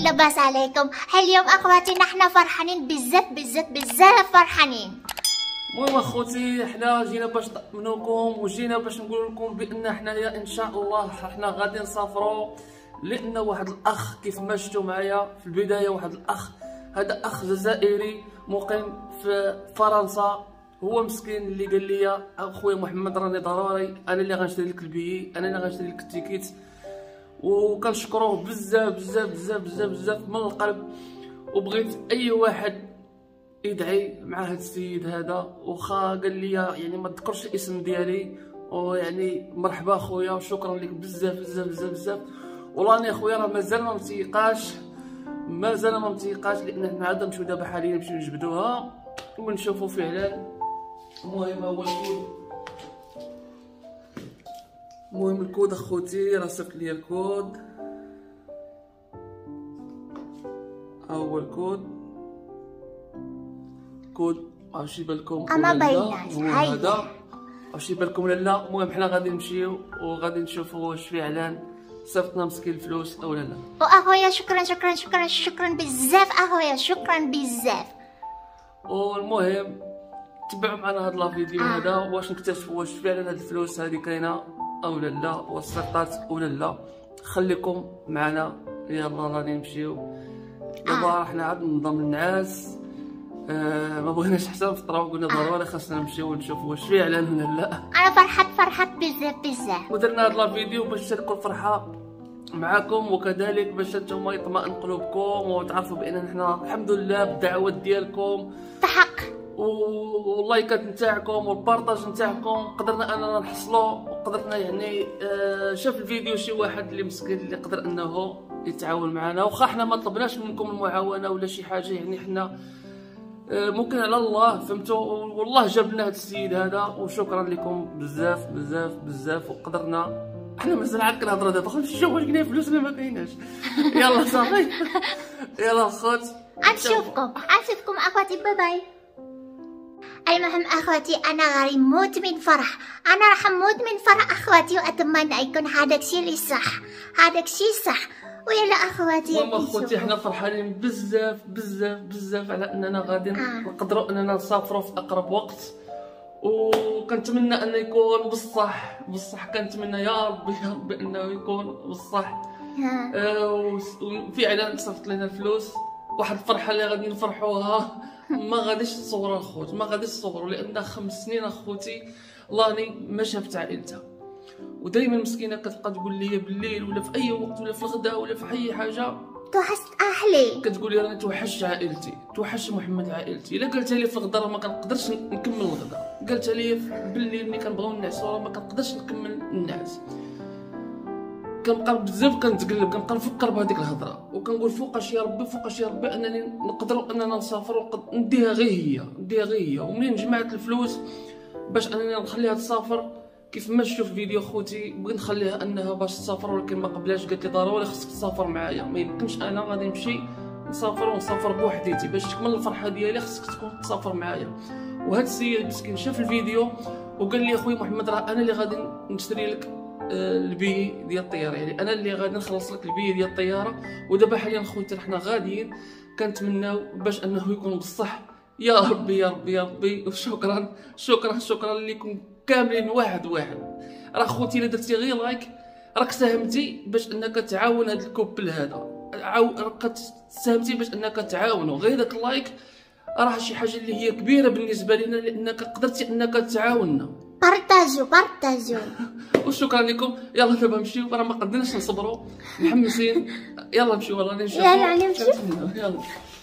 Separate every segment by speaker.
Speaker 1: لباس عليكم. اليوم اخواتي نحن فرحانين بزاف بزاف بزاف فرحانين.
Speaker 2: المهم اخوتي حنا جينا باش نطمنوكم وجينا باش نقول لكم بان حنايا ان شاء الله حنا غادي نسافروا، لان واحد الاخ كيف ما شفتوا معايا في البدايه، واحد الاخ هذا اخ جزائري مقيم في فرنسا، هو مسكين اللي قال لي اخويا محمد راني ضروري انا اللي غنشري لك البيي، انا اللي غنشري لك التيكيت، وكنشكروه بزاف بزاف بزاف بزاف بزاف من القلب. وبغيت اي واحد يدعي مع هذا السيد هذا، وخا قال لي يعني ما تذكرش الاسم ديالي، ويعني مرحبا خويا وشكرا لك بزاف بزاف بزاف بزاف. وراني اخويا راه مازال ما متيقاش، لان حنا عاد نمشيو دابا حاليا نمشيو نجبدوها ونشوفوا فعلا. المهم هو الكود، المهم الكود اخوتي راه صيفط لي الكود، ها هو الكود، كود واش يبان
Speaker 1: اما بايناش
Speaker 2: هذا واش يبان لكم ولا لا. المهم حنا غادي نمشيو وغادي نشوفوا واش فعلا صيفطنا مسكين الفلوس او لا.
Speaker 1: واخويا شكرا شكرا شكرا شكرا بزاف اخويا، شكرا بزاف.
Speaker 2: والمهم تبعوا معنا هذا الفيديو هذا واش نكتشفوا واش فعلا هاد الفلوس هذه كاينه او لا، واش صيفطات ولا لا. خليكم معنا، يلا راني نمشيو دابا. حنا عاد ننظم النعاس، ما بغيناش حتى نفطروا، قلنا ضروري خاصنا نمشيو ونشوفوا واش فعلا ولا لا.
Speaker 1: انا فرحت بزاف بزاف،
Speaker 2: ودرنا هذا الفيديو باش تشاركوا الفرحه معاكم، وكذلك باش نتوما يطمئن قلوبكم وتعرفوا بان حنا الحمد لله بالدعوات ديالكم
Speaker 1: تحق
Speaker 2: واللايكات نتاعكم والبارطاج نتاعكم قدرنا اننا نحصلوا، وقدرنا يعني شاف الفيديو شي واحد اللي مسكين اللي قدر انه يتعاون معنا، واخا حنا ما طلبناش منكم المعاونه ولا شي حاجه، يعني حنا ممكن على الله فهمتوا، والله جاب لنا هذا السيد هذا، وشكرا لكم بزاف بزاف بزاف. وقدرنا احنا مازال عاد كنهضروا دابا، خلينا نشوفوا واش كاين فلوس ولا ما كايناش. يلا صافي يلا الخوت
Speaker 1: نشوفكم اخواتي، باي باي. المهم اخواتي انا غادي نموت من فرح، انا راح نموت من فرح اخواتي، واتمنى يكون هذاك الشيء اللي صح، هذاك الشيء صح. ويلا اخواتي
Speaker 2: والله اخوتي حنا فرحانين بزاف بزاف بزاف على اننا غادي نقدروا اننا نسافروا في اقرب وقت، وكنتمنى انه يكون بصح كنتمنى يا ربي انه يكون بصح. وفعلا صيفط لنا الفلوس، واحد الفرحه اللي غادي نفرحوها ما غاديش تصوروا الخوت، ما غاديش تصوروا، لان 5 سنين اخوتي لاني ما شافت عائلتها، ودائما مسكينه كتبقى تقول لي بالليل ولا في اي وقت ولا في الغداء ولا في اي حاجه
Speaker 1: توحشت اهلي،
Speaker 2: كتقول لي راني توحش عائلتي، توحش محمد عائلتي. الا قالتها لي في الغداء راه ما كنقدرش نكمل الغداء، قالتها لي بالليل ملي كنبغيو نعسوا راه ما كنقدرش نكمل النعاس. كنبقى بزاف كنتقلب، كنبقى نفكر بهذيك الهضره، وكنقول فوقاش يا ربي فوقاش يا ربي انني نقدروا اننا نسافروا، نديها غير هي. ومنين جمعت الفلوس باش انني نخليها تسافر كيف ما شفتوا في فيديو خوتي، بغيت نخليها انها باش تسافر، ولكن ما قبلاش، قالت لي ضروري خصك تسافر معايا، ما يمكنش انا غادي نمشي نسافر بوحديتي، باش تكمل الفرحه ديالي خصك تكون تسافر معايا. وهذا السيد مسكين شاف الفيديو وقال لي اخويا محمد راه انا اللي غادي نشري لك البي ديال الطياره، يعني انا اللي غادي نخلص لك البي ديال الطياره. ودابا حاليا خوتي حنا غاديين، كنتمناو باش انه يكون بصح. يا ربي يا ربي يا ربي، وشكرا شكرا شكرا لكم كاملين واحد. راه خوتي الا درتي غير لايك راك ساهمتي باش انك تعاون هذا الكوبل هذا، راك ساهمتي باش انك تعاونوا. غير داك اللايك راه شي حاجه اللي هي كبيره بالنسبه لنا، لانك قدرتي انك تعاوننا.
Speaker 1: بارطاجو
Speaker 2: وشكرا لكم. يلا دابا نمشيو، راه ما قدرناش نصبروا، محمسين. يلا نمشيو، راني نشوفوا.
Speaker 1: يلا نمشيو.
Speaker 2: يلا.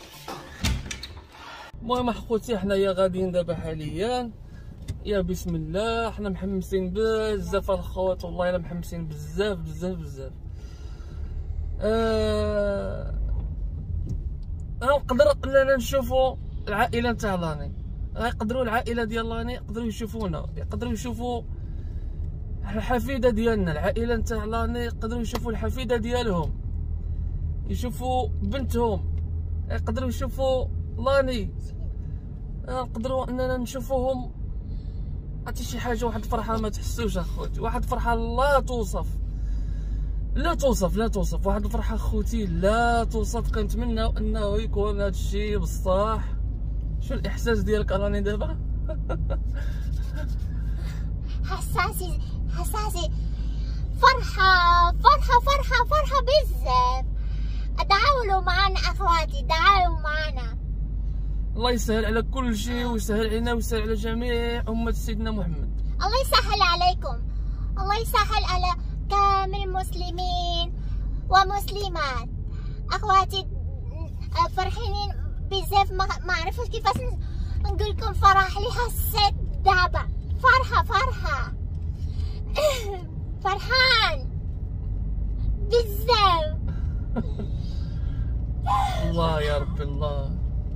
Speaker 2: المهم اخوتي حنايا غاديين دابا حاليا، يا بسم الله. حنا محمسين بزاف الخوات، والله الا محمسين بزاف بزاف بزاف. نقدر اننا نشوفوا العائله نتاع لاني، يقدروا العائله ديال لاني يقدروا يشوفونا، يقدروا يشوفوا الحفيده ديالنا، العائله نتاع لاني يقدروا يشوفوا الحفيده ديالهم، يشوفوا بنتهم، يقدروا يشوفوا لاني، نقدروا اننا نشوفوهم. عرفتي شي حاجه، واحد الفرحه ما تحسوش اخوتي، واحد الفرحه لا توصف، لا توصف لا توصف، واحد الفرحه خوتي لا توصف. كنتمنى انه يكون هذا الشيء بصح. شو الاحساس ديالك راني دابا؟
Speaker 1: حساسي فرحة بزاف. تعاونوا معنا اخواتي، تعاونوا معنا.
Speaker 2: الله يسهل على كل شيء ويسهل علينا ويسهل على جميع أمة سيدنا محمد.
Speaker 1: الله يسهل عليكم، الله يسهل على كامل المسلمين ومسلمات. اخواتي فرحانين بزاف، ما عرفتش كيفاش نقول لكم فرح اللي حسيت دابا. فرحة فرحان بزاف.
Speaker 2: الله يا ربي الله.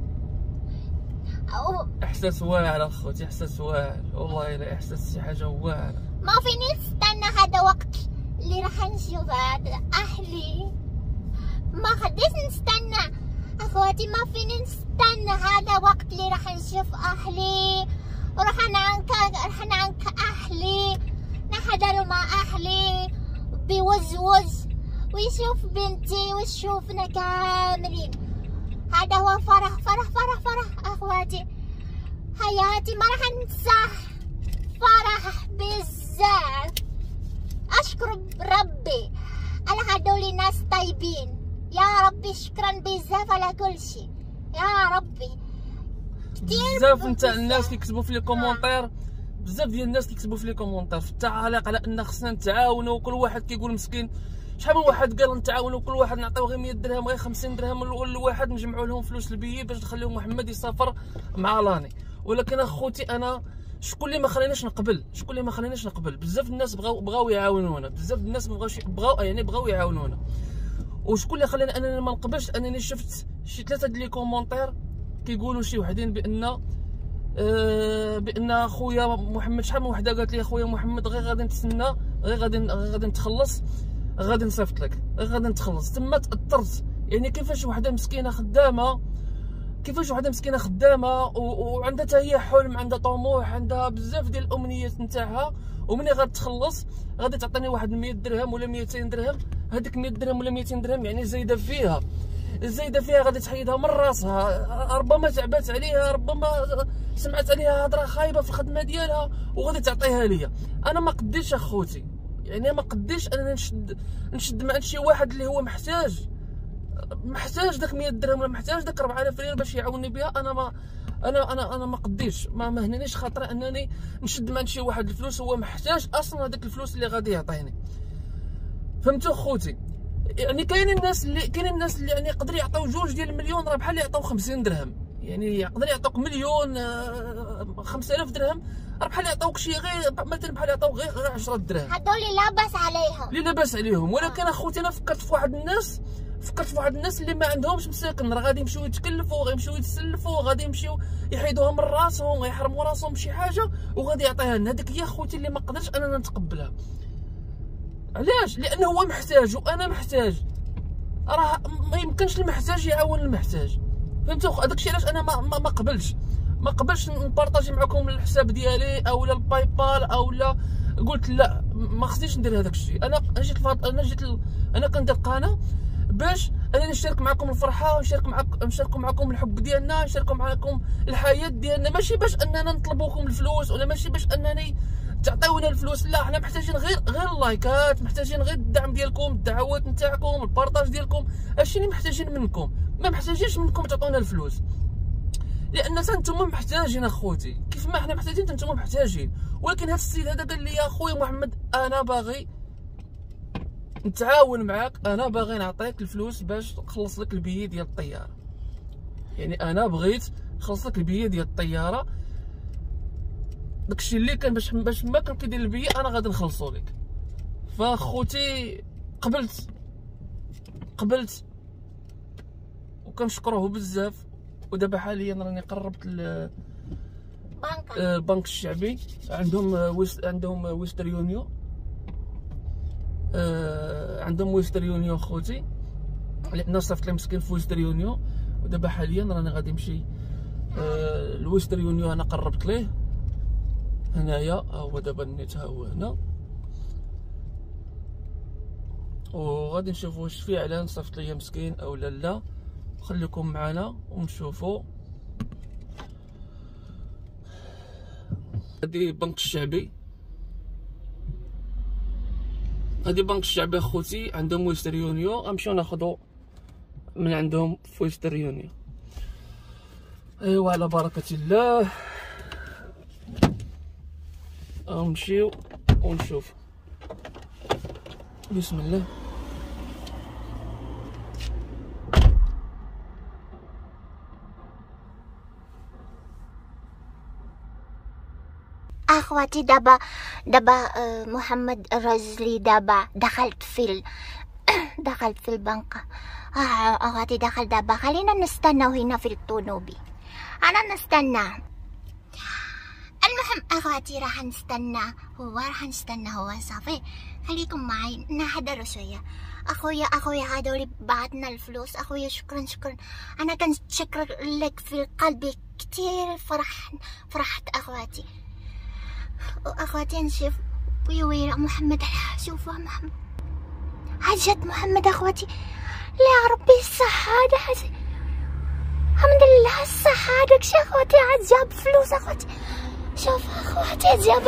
Speaker 2: احساس واعر اخوتي، احساس واعر والله، الا احساس شي حاجه واعره.
Speaker 1: ما فيني نستنى هذا وقت اللي راح نشوف هذا اهلي. ما خديش نستنى اخواتي، ما فيني نستنى هذا وقت اللي راح نشوف اهلي وراح نعنك اهلي، نحضر مع اهلي بوز ويشوف بنتي ويشوفنا كاملين. هذا هو فرح اخواتي. حياتي ما راح ننساه، فرح بزاف. اشكر ربي على هدول الناس طيبين. يا ربي شكرا بزاف على كل شيء يا ربي. كثير
Speaker 2: بزاف نتاع الناس كيكتبوا في لي كومونتير، بزاف ديال الناس كيكتبوا في لي كومونتير في التعاليق على ان خصنا نتعاونوا. وكل واحد كيقول مسكين، شحال من واحد قال نتعاونوا، كل واحد نعطيو غير 100 درهم غير 50 درهم لواحد، نجمعوا لهم فلوس البيي باش نخليو محمد يسافر مع لاني. ولكن اخوتي انا شكون اللي ما خليناش نقبل؟ بزاف الناس بغاو يعاونونا، بزاف الناس بغاو يعاونونا. وشكون اللي خلاني انني ما نقبلش؟ انني شفت شي 3 ديال لي كومونتير كيقولوا شي وحدين بان خويا محمد، شحال من وحده قالت لي خويا محمد غير غادي نتسنى، غير غادي نتخلص، غادي نصيفط لك، غير غادي نتخلص. تما تاثرت. يعني كيفاش وحده مسكينه خدامه وعندها حتى هي حلم، عندها طموح، عندها بزاف ديال الامنيات نتاعها، ومني غتخلص غادي تعطيني واحد 100 درهم ولا 200 درهم. هذيك 100 درهم ولا 200 درهم يعني زايده فيها غادي تحيدها من راسها. ربما تعبات عليها، ربما سمعت عليها هضره خايبه في الخدمه ديالها وغادي تعطيها ليا. انا ما قديش اخوتي، يعني ما قديش انني نشد مع شي واحد اللي هو محتاج داك 100 درهم ولا محتاج داك 4000 ريال باش يعاونني بها. انا ما قديش، ما هنانيش خاطر انني نشد مع شي واحد الفلوس هو محتاج اصلا هذاك الفلوس اللي غادي يعطيني. فهمتوا اخوتي؟ يعني كاين الناس اللي يعني يقدر يعطيو 2 ديال المليون، راه بحال يعطيو 50 درهم. يعني يقدر يعطوك مليون 5000 درهم، راه بحال يعطوك شي غير مثلا بحال يعطوك غير 10 درهم.
Speaker 1: هذول لا باس عليهم.
Speaker 2: ولكن اخوتي انا فكرت في واحد الناس اللي ما عندهمش مساكن، راه غادي يمشيو يتكلفوا، غيمشيو يتسلفوا، غادي يمشيو يحيدوها من راسهم، غيحرموا راسهم بشي حاجه وغادي يعطيها لنا. هذيك هي اخوتي اللي ما قدرتش اننا نتقبلها. علاش؟ لانه هو محتاج وانا محتاج، راه ما يمكنش المحتاج يعاون المحتاج. فهمتوا؟ هذاك الشيء علاش انا ما قبلش نبارطاجي معكم الحساب ديالي او لا الباي بال او لا. قلت لا، ما خصنيش ندير هذاك الشيء. انا كندير قناه باش انا نشارك معكم الفرحه، ونشارك معكم الحب ديالنا، نشارك معكم الحياه ديالنا، ماشي باش اننا نطلبوكم الفلوس ولا ماشي باش انني تعطيونا الفلوس. لا، حنا محتاجين غير اللايكات، محتاجين غير الدعم ديالكم، الدعوات نتاعكم، البارطاج ديالكم. هادشي اللي محتاجين منكم، ما محتاجينش منكم تعطونا الفلوس، لان نتوما محتاجين اخوتي كيف ما حنا محتاجين نتوما محتاجين. ولكن هذا السيد هذا قال لي يا خويا محمد انا باغي نتعاون معاك، انا باغي نعطيك الفلوس باش نخلص لك البيي ديال الطياره. يعني انا بغيت نخلص لك البيي ديال الطياره، داكشي اللي كان باش ما كان كيدير البيي انا غادي نخلصو لك. فاخوتي قبلت وكنشكروه بزاف. ودابا حاليا راني قربت البنك الشعبي، عندهم ويستر يونيو، خوتي، لان صيفط لي مسكين في ويستر يونيو. ودابا حاليا راني غادي نمشي الويستر يونيو، انا قربت ليه هنايا. هو دابا النيت ها هو هنا، وغادي نشوفوا واش فيه اعلان صيفط ليا مسكين او لا. خليكم معنا ونشوفوا. هادي بنك الشعبي، هادي بنك الشعبي اخوتي، عندهم ويستر يونيو، غنمشيو ناخدو من عندهم في ويستر يونيو. ايوا على بركة الله نمشيو ونشوف. بسم الله.
Speaker 1: اخواتي دابا محمد الرجلي دابا دخلت في البنك. اخواتي دخل دابا، خلينا نستناو هنا في الطنوبي، انا نستنى. المهم اخواتي راح نستنى هو صافي. خليكم معي نحضروا شويه. اخويا هذول بعتنا الفلوس. اخويا شكرا انا كنشكر لك في قلبي كتير. فرحت اخواتي نشوف ويا محمد. شوفوا محمد، حاجة محمد اخواتي. لا ربي السعادة، الحمد لله السعادة. شي اخواتي عاد جاب فلوس اخواتي. شوف اخواتي جاب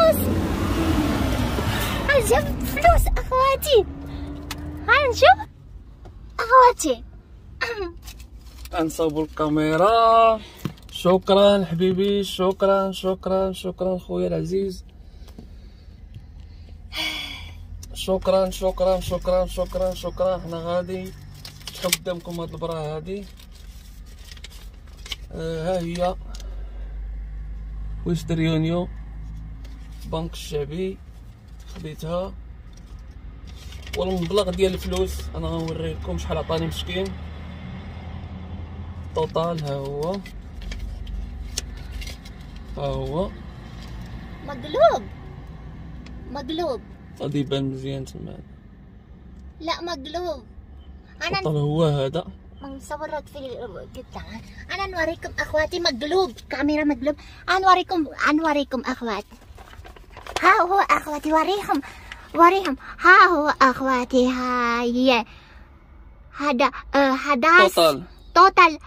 Speaker 1: فلوس اخواتي. هنشوف اخواتي.
Speaker 2: نصوبوا الكاميرا. شكرا حبيبي، شكرا خويا العزيز. شكرا. حنا غادي قدامكم هاد البرا هادي. ها هي ويستر يونيو بنك الشعبي، خديتها. والمبلغ ديال الفلوس انا غنوريكم شحال عطاني مسكين. توتال ها هو
Speaker 1: مقلوب
Speaker 2: غادي يبان مزيان تما.
Speaker 1: لا مقلوب.
Speaker 2: انا هو هذا
Speaker 1: مصورات في القطع. انا نوريكم اخواتي مقلوب، كاميرا مقلوب. نوريكم اخواتي. ها هو اخواتي، وريهم. ها هو اخواتي، هاي هذا توتال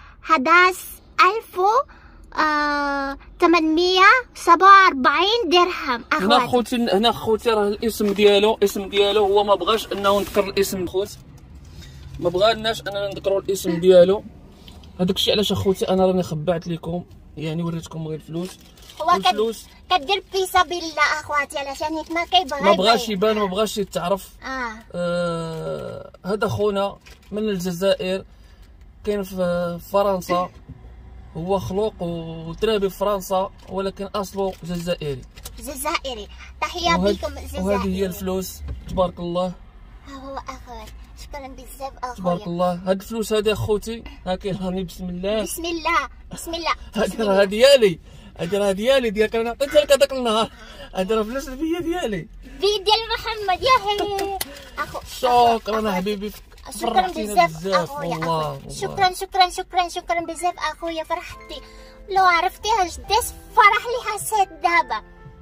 Speaker 1: 11,847 درهم اخواتي.
Speaker 2: هنا خوتي راه الاسم ديالو هو ما بغاش انه نذكر الاسم خوت، ما بغالناش اننا نذكروا الاسم ديالو. هذاك الشيء علاش اخوتي انا راني خبعت لكم، يعني وريتكم غير الفلوس.
Speaker 1: هو الفلوس كدير في سبيل الله اخواتي، علشان ما كيبغي
Speaker 2: ما بغاش يبان، ما بغاش يتعرف. هذا خونا من الجزائر، كاين في فرنسا، هو خلوق وترابي في فرنسا ولكن اصله جزائري.
Speaker 1: تحيه بكم الجزائر.
Speaker 2: وهذه هي الفلوس تبارك الله.
Speaker 1: ها هو اخويا، شكرا بزاف اخويا.
Speaker 2: تبارك الله. هاد الفلوس هذه اخوتي ها كاين. بسم الله. هذه راه ديالي، ديالك انا عطيتها لك هذاك النهار. هذه راه فلوس الفيا ديالي،
Speaker 1: ديال محمد. يا هي اخو
Speaker 2: شكرا حبيبي.
Speaker 1: شكرا بزاف اخويا. شكرا بزاف اخويا. فرحتي لو عرفتي قداش فرح لي حسيت دابا.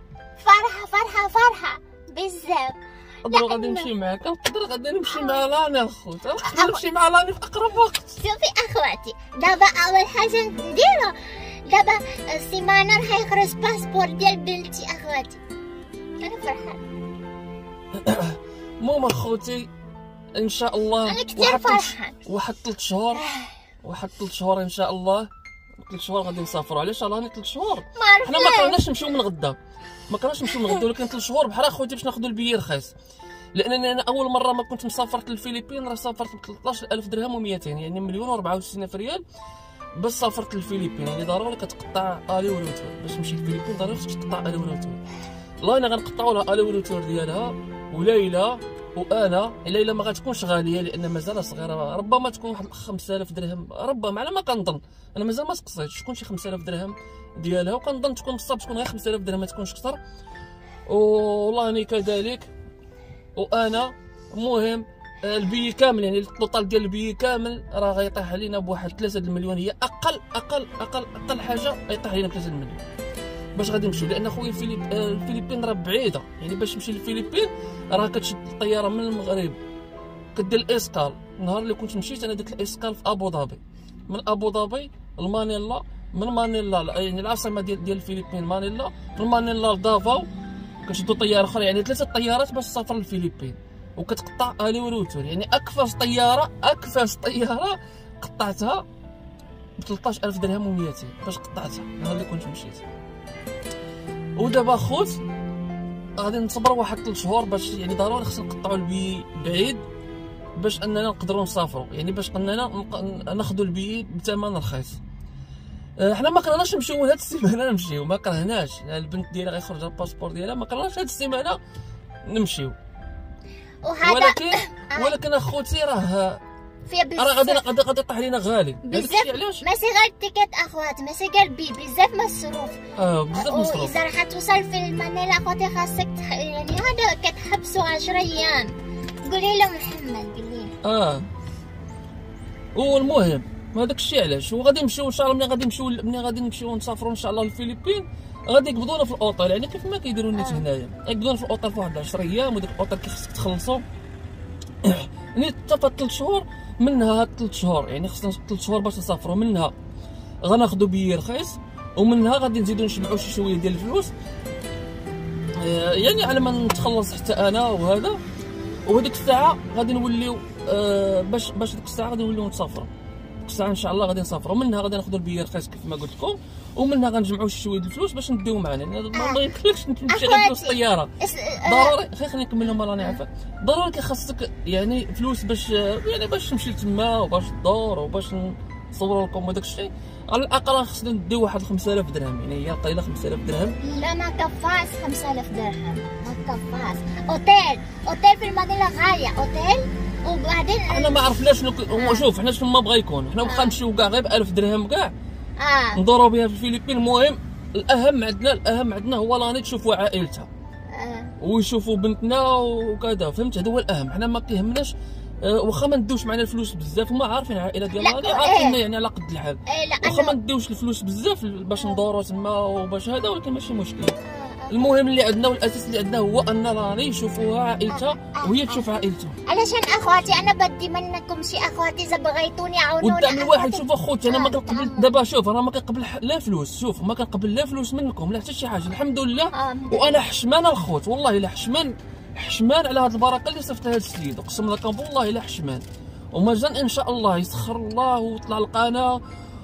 Speaker 1: فرحه بزاف.
Speaker 2: نقدر غادي نمشي معاك، غادي نمشي مع لاني اخوتي، نمشي مع لاني في اقرب وقت.
Speaker 1: شوفي اخواتي، دابا اول حاجه نديرها دابا السيمانه راح يخرج باسبور ديال بنتي اخواتي. انا فرحان.
Speaker 2: المهم اخوتي ان شاء الله
Speaker 1: انا كثير فرحان.
Speaker 2: واحد 3 شهور ان شاء الله. 3 شهور غادي نسافروا. علاش راني 3 شهور حنا ما كرهناش نمشيو من غدا، ولكن 3 شهور بحال اخوتي باش ناخذوا البيي رخيص. لانني انا اول مره ما كنت مسافرت للفلبين راه سافرت ب 13,000 درهم و200، يعني 1,064,000 ريال باش سافرت للفلبين. يعني ضروري كتقطع الي وروتور باش تمشي للفلبين، ضروري خصك تقطع الي وروتور. الله انا غنقطعوا لها الي وروتور ديالها. وليلى وانا ليلى ما غتكونش غاليه لان مازال صغيره، ربما تكون واحد 5,000 درهم، ربما على ما كنظن. انا مازال ما تقصيتش تكون شي 5,000 درهم ديالها، وكنظن تكون بصح تكون غير 5,000 درهم، ما تكونش اكثر. والله اني كذلك. وانا المهم البي كامل، يعني الطوطال ديال البي كامل راه غيطيح علينا بواحد 3 المليون. هي اقل حاجه غيطيح علينا ب 3 المليون باش غادي نمشيو. لان خويا الفلبين راه بعيده، يعني باش تمشي للفلبين راه كتشد الطياره من المغرب كدير الاسكال. النهار اللي كنت مشيت انا درت الاسكال في ابو ظبي، من ابو ظبي لمانيلا، من مانيلا يعني العاصمه ديال الفلبين مانيلا، من مانيلا لدافاو كنشدو طياره اخرى، يعني 3 طيارات باش تسافر للفلبين وكتقطع الي وريتور. يعني اكفاس طياره قطعتها ب 13000 درهم و200 باش قطعتها النهار اللي كنت مشيت. ودابا خوت غادي نصبر واحد 3 شهور باش يعني ضروري خصنا نقطعوا البي بعيد باش اننا نقدروا نسافروا، يعني باش اننا ناخذوا البي بثمن رخيص. حنا ما كرهناش نمشيو هاد السيمانه، نمشيو ما كرهناش. البنت ديالي غيخرج الباسبور ديالها، ما كرهناش هاد السيمانه نمشيو. ولكن اخوتي راه غادي يطيح لينا غالي
Speaker 1: بزاف.
Speaker 2: علاش
Speaker 1: ماشي غير التيكيت اخواتي، ماشي غير بي، بزاف مصروف.
Speaker 2: بزاف مصروف.
Speaker 1: اذا راح توصل في المانيلا اخواتي خاصك يعني هذا كتحبسوا 10 ايام. قولي له محمد قولي
Speaker 2: والمهم هذاك الشيء علاش. وغادي نمشيو ان شاء الله ملي غادي نمشيو نسافروا ان شاء الله للفلبين، غادي يقبضونا في الاوطيل، يعني كيف ما كيديروا الناس هنايا يقبضونا في الاوطيل في واحد 10 ايام. وداك الاوطيل كيخصك تخلصوا يعني تفات 3 شهور. منها هاد 3 شهور يعني خصنا 3 شهور باش نسافروا، منها غناخذوا بي رخيص، ومنها غادي نزيدو نجمعوا شي شويه ديال الفلوس يعني على ما نتخلص حتى انا وهذا. وهذيك الساعه غادي نوليو باش ديك الساعه غادي نوليو نسافروا. ديك الساعه ان شاء الله غادي نسافروا، منها غادي ناخذوا البي رخيص كيف ما قلت لكم، ومنها غنجمعوا شي شويه د الفلوس باش نديو معنا. يعني ما يمكنلكش تمشي غير فلوس الطياره، ضروري خليني نكمل لهم راني عارفه. ضروري كيخصك يعني فلوس باش تمشي لتما وباش تدور وباش نصوروا لكم وداك الشيء. على الاقل خصنا نديو واحد 5000 درهم، يعني هي قليله 5000 درهم.
Speaker 1: لا ما كفاش 5000 درهم، ما كفاش. اوتيل في المدينه غاليه، اوتيل. وبعدين
Speaker 2: انا ما عرفناش شوف حنا شنو ما بغا يكون، حنا واخا نمشيو كاع غير ب 1000 درهم كاع ندورو بها في الفلبين. المهم الاهم عندنا هو راني تشوفوا عائلتها ويشوفوا بنتنا وكذا، فهمت؟ هذا هو الاهم. حنا ما كيهمناش واخا ما نديوش معنا الفلوس بزاف، وما عارفين العائله ديالنا عارفين يعني على قد الحال. واخا ما نديوش الفلوس بزاف باش ندورو تما وباش هذا، ولكن ماشي مشكل. المهم اللي عندنا والاساس اللي عندنا هو ان راني يشوفوها عائلتها وهي تشوف عائلتها.
Speaker 1: علشان اخواتي انا بدي منكم شي اخواتي اذا بغيتوني عاونوني.
Speaker 2: قدام الواحد شوف اخوتي انا ما كنقبل دابا، شوف انا ما كنقبل لا فلوس، شوف ما كنقبل لا فلوس منكم لا حتى شي حاجه، الحمد لله. وانا حشمان الخوت والله الا حشمان على هذه البركه اللي صيفطها هذا السيد، اقسم لك والله الا حشمان. ومازال ان شاء الله يسخر الله ويطلع القناه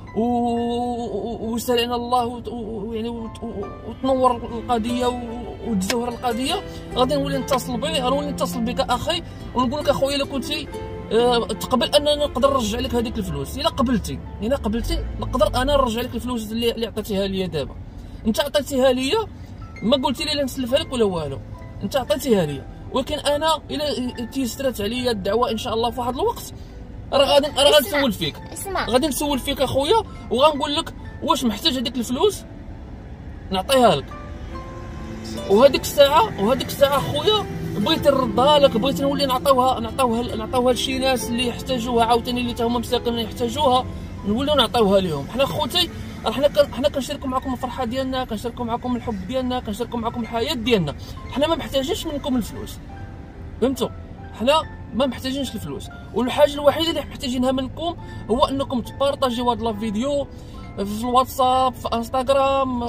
Speaker 2: ويسالنا الله يعني وتنور القضيه وتزهر القضيه. غادي نولي نتصل بك، غنولي نتصل بك اخي ونقول لك اخويا الا كنتي تقبل اننا نقدر نرجع لك هذيك الفلوس. الا قبلتي نقدر انا نرجع لك الفلوس اللي عطيتيها لي دابا. انت عطيتيها لي، ما قلتي لي لا نسلفها لك ولا والو، انت عطيتيها لي. ولكن انا الا تيسرت عليا الدعوه ان شاء الله في واحد الوقت راه غادي نسول فيك. غادي نسول فيك اخويا وغنقول لك واش محتاج هذيك الفلوس نعطيها لك. وهذيك الساعه اخويا بغيت نردها لك، بغيت نولي نعطيوها لشي ناس اللي يحتاجوها عاوتاني، اللي هما مساكن يحتاجوها نوليو نعطيوها لهم. حنا خوتي حنا كنشاركوا معكم الفرحه ديالنا، كنشاركوا معكم الحب ديالنا، كنشاركوا معكم الحياه ديالنا. حنا ما محتاجينش منكم الفلوس، فهمتوا؟ حنا ما محتاجينش الفلوس، والحاجه الوحيده اللي محتاجينها منكم هو انكم تبارطاجيو هذا الفيديو في الواتساب، في انستغرام،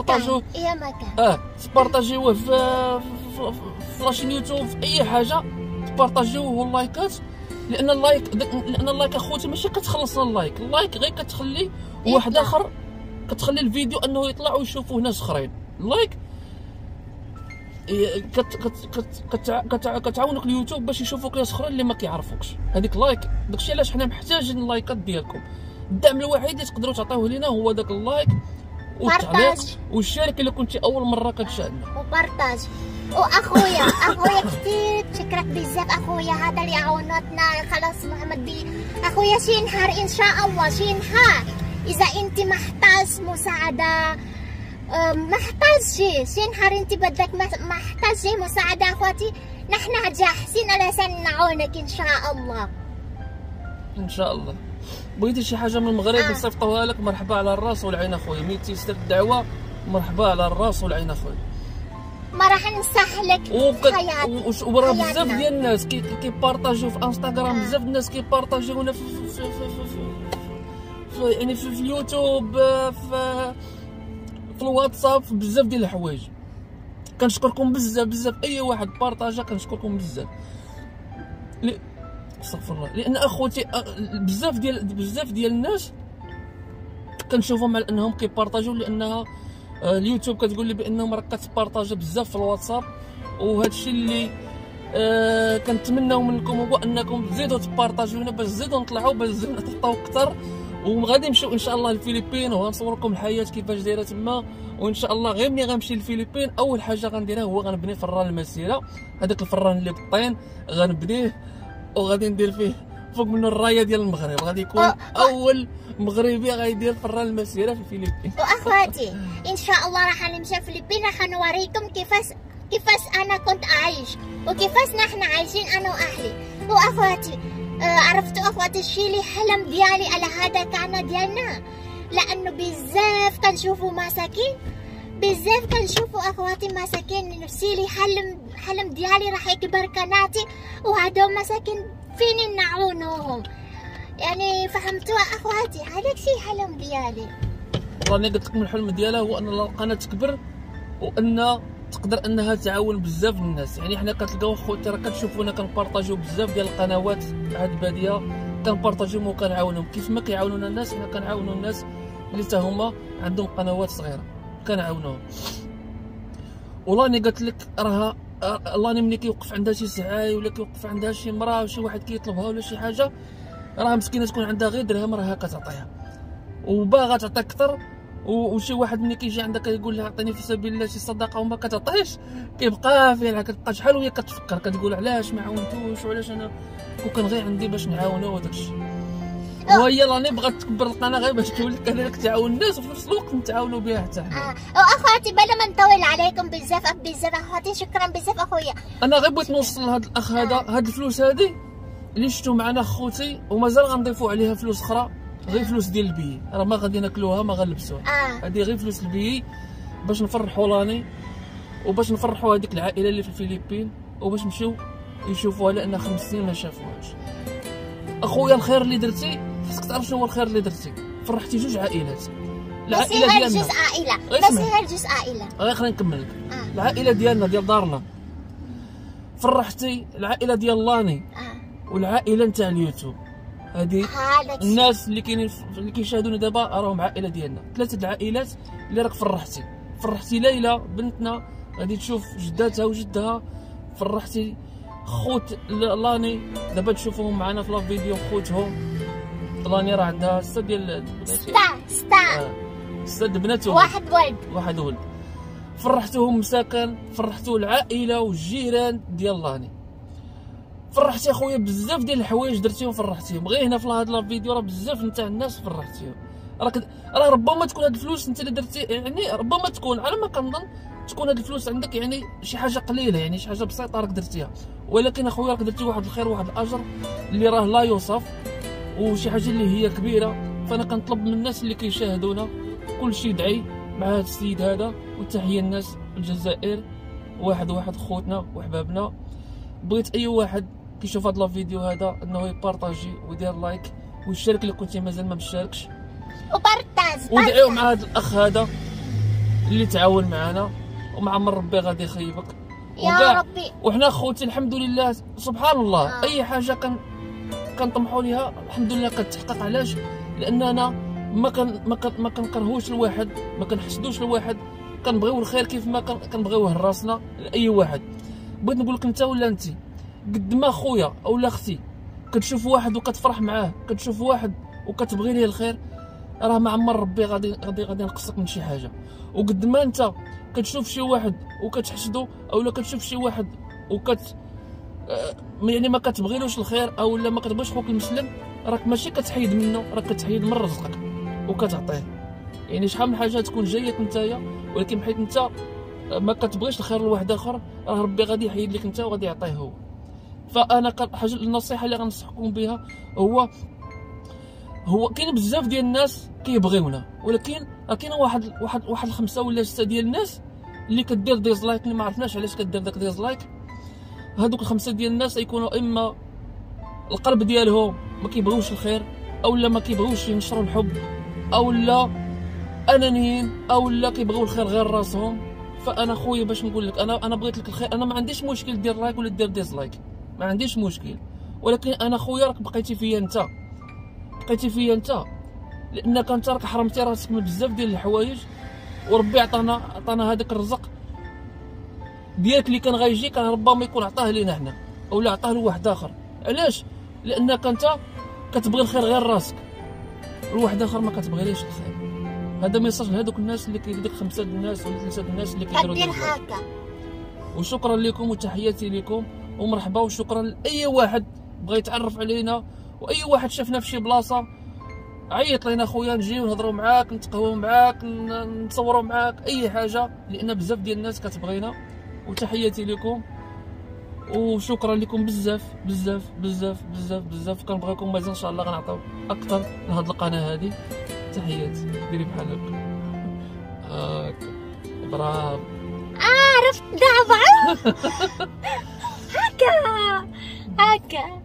Speaker 2: تبارطاجيوه في لاشين يوتيوب، في اي حاجه تبارطاجيوه اللايكات. لان اللايك اخوتي ماشي كتخلصنا اللايك غير كتخلي واحد اخر، كتخلي الفيديو انه يطلع ويشوفوه ناس اخرين. اللايك كتعاونك اليوتيوب باش يشوفوك ناس اخرين اللي ما كيعرفوكش. هذيك لايك، داكشي علاش حنا محتاجين اللايكات ديالكم. الدعم الوحيد اللي تقدروا تعطيوه لينا هو داك اللايك والتعليق والشارك الا كنتي اول مره كتشاهدنا،
Speaker 1: وبارطاج. واخويا كثير شكرك بزاف اخويا، هذا اللي عاونتنا. خلاص محمد بي اخويا شي نهار ان شاء الله، شي نهار اذا انت محتاج مساعده، محتاج شي نهار انت بدك محتاج مساعده اخواتي، نحن جاهزين علشان نعاونك ان شاء الله.
Speaker 2: ان شاء الله. بغيتي شي حاجه من المغرب نصيفطوها لك، مرحبا على الراس والعين اخويا. ملي تيسر الدعوه مرحبا على الراس والعين اخويا.
Speaker 1: ما راح نسهلك حياتنا.
Speaker 2: وراه بزاف ديال الناس كيبارطاجيو في انستغرام، بزاف الناس كيبارطاجيو هنا يعني في اليوتيوب، في الواتساب، في بزاف ديال الحوايج. كنشكركم بزاف اي واحد بارطاجا، كنشكركم بزاف. استغفر الله. لان اخوتي بزاف ديال الناس كنشوفهم على انهم كيبارطاجيو، لانها اليوتيوب كتقول لي بانهم راك كتبارطاجا بزاف في الواتساب. وهذا الشيء اللي كنتمناو منكم هو انكم تزيدوا تبارطاجيونا باش نزيدوا نطلعوا، باش نزيدوا نتعطاو اكثر. وغادي نمشيو ان شاء الله للفلبين وغنصور لكم الحياه كيفاش دايره تما. وان شاء الله غير ملي غنمشي للفلبين اول حاجه غنديرها هو غنبني فران المسيره. هذاك الفران اللي بالطين غنبنيه وغادي ندير فيه فوق منه الرايه ديال المغرب. غادي يكون اول مغربي غيدير فران المسيره في الفلبين.
Speaker 1: واخواتي ان شاء الله راح نمشي الفلبين، راح نوريكم كيفاش انا كنت اعيش وكيفاش نحن عايشين انا واهلي. واخواتي عرفتوا اخواتي الشيء اللي حلم ديالي على هذا كان ديالنا، لانه بزاف كنشوفوا مساكين، بزاف كنشوفوا اخواتي مساكين. نفسي لي حلم ديالي راح يكبر قناتي وهادو مساكين فين نعاونوهم. يعني فهمتوا اخواتي؟ هذاك الشيء حلم ديالي.
Speaker 2: راني قلت لكم الحلم ديالها هو ان القناه تكبر وان تقدر انها تعاون بزاف الناس. يعني حنا كتلقاو خوتي راه كتشوفونا كنبارطاجيو بزاف ديال القنوات عاد باديه، كنبارطاجيو وكنعاونهم كيف ما كيعاونونا الناس. حنا كنعاونوا الناس اللي حتى هما عندهم قنوات صغيره كنعاونوهم. وراني قلت لك راه راني ملي كيوقف عندها شي سعاي ولا كيوقف عندها شي مراه وشي واحد كيطلبها ولا شي حاجه، راه مسكينه تكون عندها غير درهم راه كتعطيها وباغا تعطي اكثر. وشي واحد ملي كيجي عندك كيقول لها عطيني في سبيل الله شي صدقه وما كتعطيش، كيبقى فيها كتبقى شحال وهي كتفكر كتقول علاش ما عاونتوش وعلاش انا كون غير عندي باش نعاونو وداك الشيء. وهي راني بغات تكبر القناه غير باش تولي كذلك تعاون الناس وفي نفس الوقت نتعاونوا بها حتى حنا.
Speaker 1: واخواتي بلا ما نطول عليكم بزاف اخواتي، شكرا بزاف اخويا.
Speaker 2: انا غير بغيت نوصل لهذا الاخ هذا هاد الفلوس هذه اللي شفتو معنا خوتي، ومازال غنضيفوا عليها فلوس اخرى، غير فلوس ديال البي، راه ما غادي ناكلوها ما غنلبسوها. هذه غير فلوس البي باش نفرحوا راني وباش نفرحوا هذيك العائله اللي في الفلبين وباش نمشيو يشوفوها، لان 5 سنين ما شافوهاش. اخويا الخير اللي درتي خاصك تعرف شنو هو الخير اللي درتي. فرحتي 2 عائلات. العائله ديالنا
Speaker 1: بس هي جزء عائله.
Speaker 2: غير خلينا نكمل لك. العائله ديالنا ديال دارنا فرحتي العائله ديال لاني والعائله نتاع اليوتيوب. هذه الناس اللي كاينين اللي كيشاهدونا دابا راهم عائله ديالنا. 3 العائلات اللي راك فرحتي ليلى بنتنا غادي تشوف جداتها وجدها، فرحتي خوت لاني دابا تشوفوهم معنا في لا فيديو. خوتهم لاني راه عندها 6 ديال 6 بنات واحد ولد. فرحتوهم مساكن، فرحتو العائله والجيران ديال لاني. فرحتي اخويا بزاف ديال الحوايج درتيهم فرحتيهم. غير هنا في هذا الفيديو راه بزاف نتاع الناس فرحتيهم. راه ربما تكون هاد الفلوس انت اللي درتي، يعني ربما تكون على ما كنظن تكون هاد الفلوس عندك يعني شي حاجه قليله، يعني شي حاجه بسيطه راك درتيها، ولكن اخويا راك درتي واحد الخير واحد الاجر اللي راه لا يوصف، وشي حاجه اللي هي كبيره. فانا كنطلب من الناس اللي كيشاهدونا كلشي يدعي مع هذا السيد هذا، وتحيه الناس الجزائر واحد خوتنا وحبابنا. بغيت اي واحد كيشوف هذا الفيديو هذا انه يبارطاجي ويدير لايك ويشارك الا كنتي مازال ما مشاركش، ودعيو مع هذا الاخ هذا اللي تعاون معنا، ومع من ربي غادي يخيبك
Speaker 1: يا ربي.
Speaker 2: وحنا خوتي الحمد لله سبحان الله اي حاجه كنطمحوا ليها الحمد لله كتحقق. علاش؟ لاننا ما كنكرهوش الواحد، ما كنحسدوش الواحد، كنبغيو الخير كيف ما كنبغيوه لراسنا لاي واحد. بغيت نقول لك انت ولا انت قد ما خويا اولا اختي كتشوف واحد وكتفرح معاه، كتشوف واحد وكتبغي ليه الخير، راه ما عمر ربي غادي ينقصك من شي حاجه. وقد ما انت كتشوف شي واحد وكتحسدو، اولا كتشوف شي واحد يعني ما كتبغيلوش الخير اولا ما كتبغيش خوك المسلم، راك ماشي كتحيد منه، راك كتحيد من رزقك وكتعطيه. يعني شحال من حاجه تكون جايه نتايا، ولكن حيت انت ما كتبغيش الخير لواحد اخر، راه ربي غادي يحيد لك انت وغادي يعطيه هو. فانا حاجه النصيحه اللي غنصحكم بها هو كاين بزاف ديال الناس كيبغيونا، ولكن كاين واحد 5 ولا 6 ديال الناس اللي كدير ديزلايك اللي ما عرفناش علاش كدير داك ديزلايك، هادوك 5 ديال الناس يكونوا اما القلب ديالهم ما كيبغيوش الخير، او لا ما كيبغيوش ينشروا الحب، او لا انانيين، او لا كيبغيو الخير غير راسهم. فانا خويا باش نقول لك، انا بغيت لك الخير، انا ما عنديش مشكل دير لايك ولا دير ديزلايك، ما عنديش مشكل، ولكن انا خويا راك بقيتي فيا انت، لانك انت راك حرمتي راسك من بزاف ديال الحوايج، وربي عطانا هذاك الرزق ديالك اللي كان غيجي، كان ربما يكون عطاه لينا حنا اولا عطاه لواحد اخر. علاش؟ لانك انت كتبغي الخير غير راسك، الواحد اخر ما كتبغيليش الخير. هذا ميساج لهذوك الناس اللي كيديك 5 الناس ولا 3 الناس اللي كيديروا
Speaker 1: هكا.
Speaker 2: وشكرا لكم وتحياتي لكم ومرحبا، وشكرا لاي واحد بغى يتعرف علينا، واي واحد شافنا في شي بلاصه عيط لينا خويا، نجيو نهضروا معاك، نتقهووا معاك، نتصوروا معاك، اي حاجه، لان بزاف ديال الناس كتبغينا. وتحياتي لكم وشكرا لكم بزاف بزاف بزاف بزاف بزاف. كنبغيكم مازال ان شاء الله غنعطيو اكثر لهاد القناه هذه. تحياتي، ديري بحال هكا برافو.
Speaker 1: عرفت دابا هكا.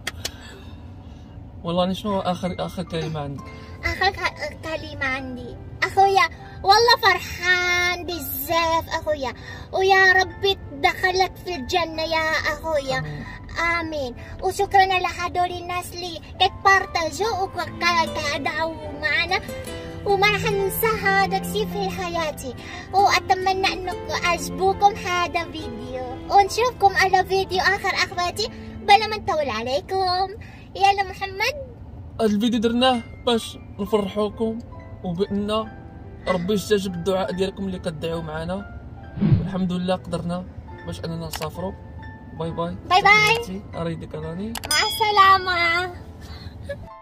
Speaker 2: والله شنو اخر كلمه عندك؟
Speaker 1: اخر كلمه عندي اخويا، والله فرحان بزاف اخويا، ويا ربي تدخلك في الجنه يا اخويا. امين. وشكرا لهدول الناس اللي كتبارطاجوا وكدعوا معنا، وما راح ننسى هذا الشيء في حياتي. واتمنى انكم عجبوكم هذا الفيديو، ونشوفكم على فيديو اخر اخواتي بلا ما نطول عليكم. يلا محمد،
Speaker 2: هذا الفيديو درناه باش نفرحوكم، وبان ربي يستجب الدعاء ديالكم اللي كتدعيو معنا. الحمد لله قدرنا باش اننا نسافروا. باي باي
Speaker 1: باي باي،
Speaker 2: اريدك راني
Speaker 1: مع السلامه.